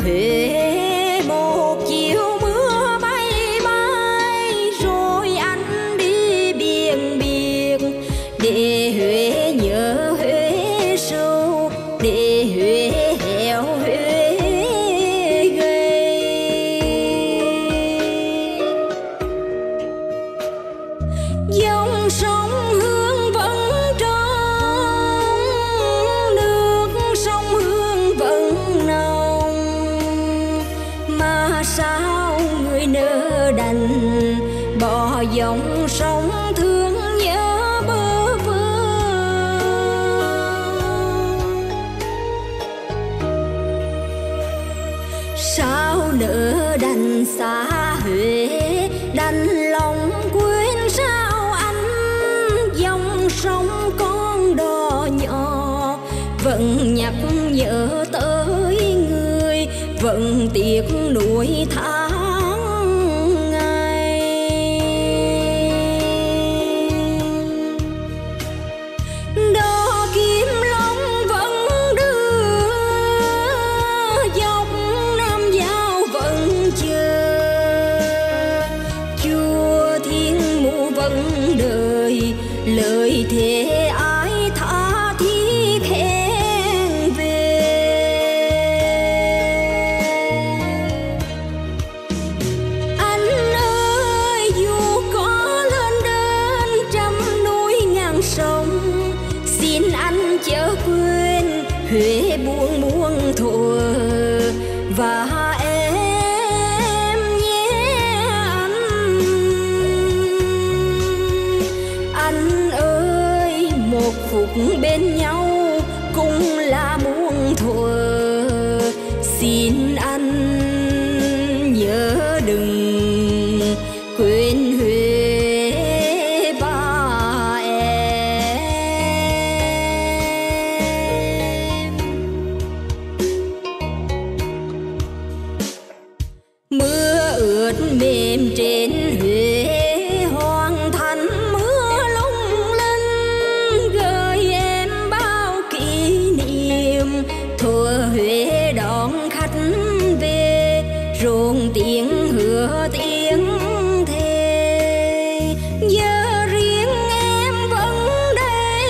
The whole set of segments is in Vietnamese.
Huế một chiều mưa bay bay, rồi anh đi biển biển để Huế nhớ Huế sâu, để Huế héo Huế gầy. Dòng sông Hương vẫn trong, nước sông Hương vẫn nồng, mà sao người nỡ đành bỏ dòng sông thương nhớ bơ vơ. Sao nỡ đành xa Huế, đành lòng quên sao anh. Dòng sông con đò nhỏ vẫn nhắc nhớ tới người, vẫn tiếc nuối tháng ngày. Đò Kim Long vẫn đưa, dọc Nam Giao vẫn chờ, chùa Thiên Mụ vẫn đợi lời thề ai tha thiết khen về. Anh ơi dù có lên đến trăm núi ngàn sông, xin anh chớ quên Huế buông buông thuở và em nhé anh. Anh ơi một phút bên nhau cũng là muôn thuở, xin anh nhớ đừng quên Huế và em. Mưa ướt mềm trên Huế hoàn thành mưa lung linh, gửi em bao kỷ niệm thuở Huế đón khách về, rộn tiếng hứa tiếng thề. Giờ riêng em vẫn đây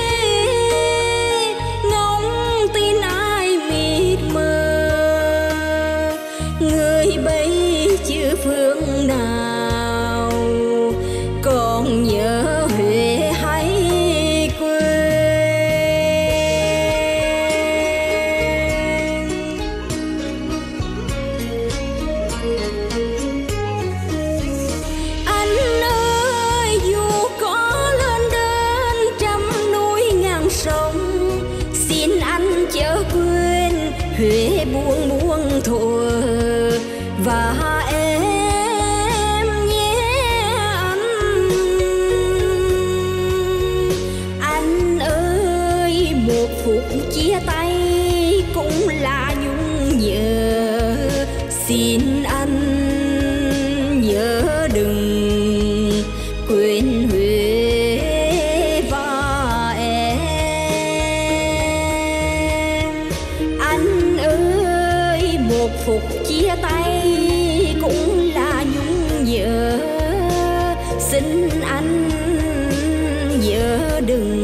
ngóng tin ai mịt mờ, người bây chưa phương nào còn nhớ Huế hay quên. Anh ơi dù có lên đến trăm núi ngàn sông, xin anh chớ quên Huế buông buông thuở và em nhé anh. Anh ơi một phút chia tay cũng là nhung nhớ, xin anh nhớ đừng quên Huế và em. Anh ơi một phút chia tay cũng là nhung nhớ, xin anh nhớ đừng